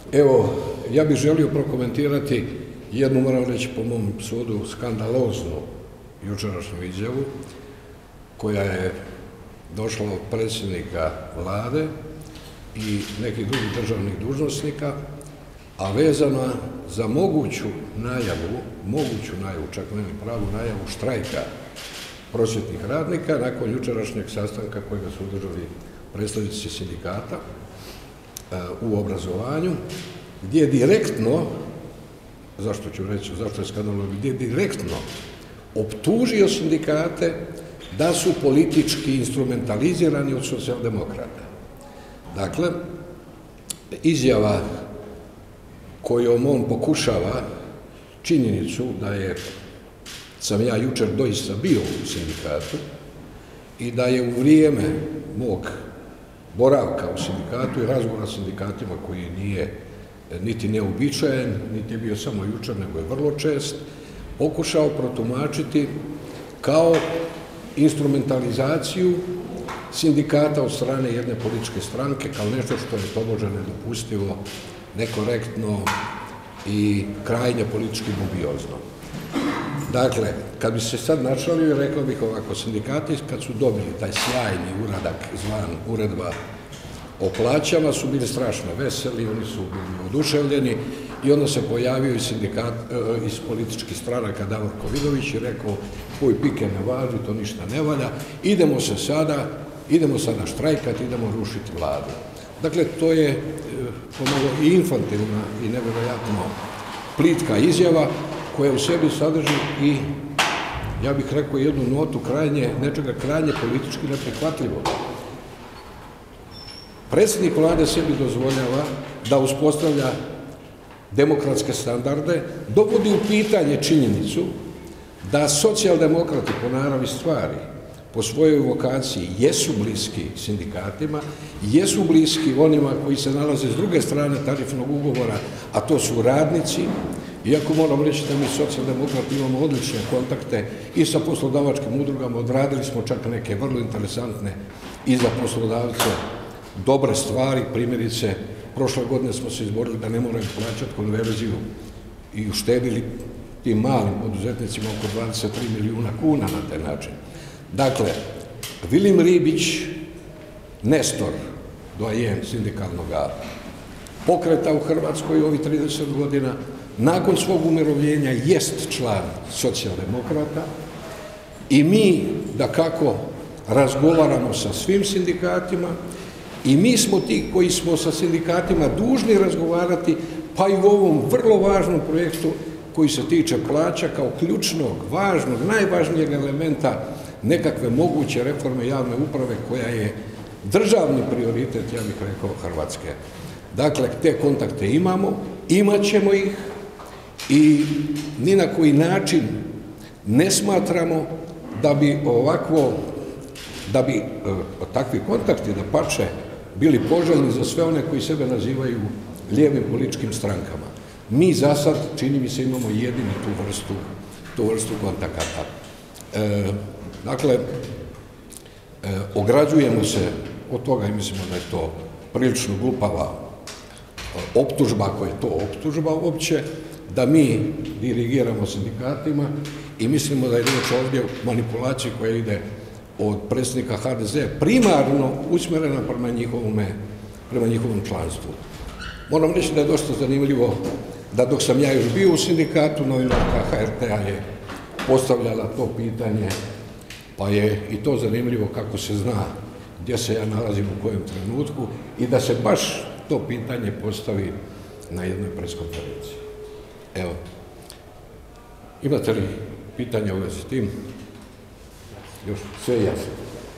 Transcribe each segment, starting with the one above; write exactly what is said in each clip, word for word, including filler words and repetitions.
Evo, ja bih želio prokomentirati jednu, moram reći po mom sudu, skandaloznu jučerašnju izjavu koja je došla od predsjednika vlade i nekih drugih državnih dužnosnika, a vezana za moguću najavu, moguću najavu, čak ne ni pravu najavu štrajka prosvjetnih radnika nakon jučerašnjeg sastanka kojega su održali predstavnici sindikata u obrazovanju, gdje je direktno, zašto ću reći, zašto je skandalozno, gdje je direktno optužio sindikate da su politički instrumentalizirani od socijaldemokrata. Dakle, izjava kojom on pokušava činjenicu da je, sam ja jučer doista bio u sindikatu i da je u vrijeme mog boravka u sindikatu i razgovora s sindikatima koji nije niti neobičajen, niti je bio samo jučer, nego je vrlo čest, pokušao protumačiti kao instrumentalizaciju sindikata od strane jedne političke stranke, kao nešto što je tobože nedopustivo, nekorektno i krajnje politički dubiozno. Dakle, kad bi se sad našalio, rekao bih ovako, sindikati kad su dobili taj sjajni uradak zvan uredba o plaćama su bili strašno veseli, oni su bili oduševljeni i onda se pojavio iz, sindikat, iz političkih stranaka Davorko Vidović i rekao koji pike ne važi, to ništa ne valja, idemo se sada, idemo sada štrajkati, idemo rušiti vladu. Dakle, to je pomalo i infantilna i nevjerojatno plitka izjava koja u sebi sadrži i, ja bih rekao, jednu notu krajnje, nečega krajnje politički neprihvatljivog. Predsjednik vlade sebi dozvoljava da uspostavlja demokratske standarde, dovodi u pitanje činjenicu da socijaldemokrati po naravi stvari, po svojoj vokaciji, jesu bliski sindikatima, jesu bliski onima koji se nalaze s druge strane tarifnog ugovora, a to su radnici, iako moram reći da mi socijaldemokrati imamo odlične kontakte i sa poslodavačkim udrugama, odradili smo čak neke vrlo interesantne i za poslodavce dobre stvari, primjerice, prošle godine smo se izborili da ne moraju plaćati konverziju i uštedili tim malim poduzetnicima oko dvadeset tri milijuna kuna na taj način. Dakle, Vilim Ribić, Nestor, doajen sindikalnog pokreta u Hrvatskoj ovih trideset godina, nakon svog umirovljenja jest član socijaldemokrata i mi, da kako, razgovaramo sa svim sindikatima i mi smo ti koji smo sa sindikatima dužni razgovarati, pa i u ovom vrlo važnom projektu koji se tiče plaća kao ključnog, važnog, najvažnijeg elementa nekakve moguće reforme javne uprave koja je državni prioritet, ja bih rekao, Hrvatske. Dakle, te kontakte imamo, imat ćemo ih i ni na koji način ne smatramo da bi ovakvo, da bi takvi kontakti, da pače, bili poželjni za sve one koji sebe nazivaju lijevim političkim strankama. Mi za sad, čini mi se, imamo jedini tu vrstu, tu vrstu kontakata. E, dakle, e, ograđujemo se od toga i mislimo da je to prilično glupava optužba, ako je to optužba uopće, da mi dirigiramo sindikatima i mislimo da je riječ ovdje o manipulaciji koja ide od predsjednika ha de ze primarno usmjerena prema njihovome, prema njihovom članstvu. Moram reći da je dosta zanimljivo da dok sam ja još bio u sindikatu, novinarka ha er te a je postavljala to pitanje, pa je i to zanimljivo kako se zna gdje se ja nalazim u kojem trenutku i da se baš to pitanje postavi na jednoj preskonferenciji. Evo, imate li pitanja u vezi s tim? Još sve je jasno.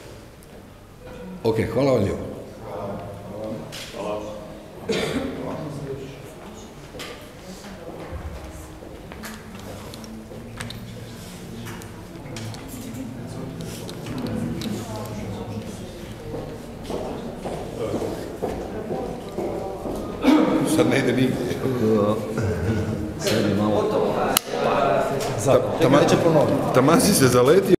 Ok, hvala vam lijepo. Sad ne ide nigdje. Sad je malo... Taman si se zaletio.